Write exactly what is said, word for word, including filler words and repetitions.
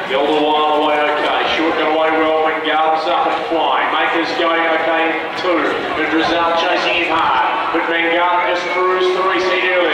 Held a while away, okay. Chuot got away well. Mangar's up and flying. Maker's going okay in two. And Drzal chasing him hard. But Mangar has cruised three seat early.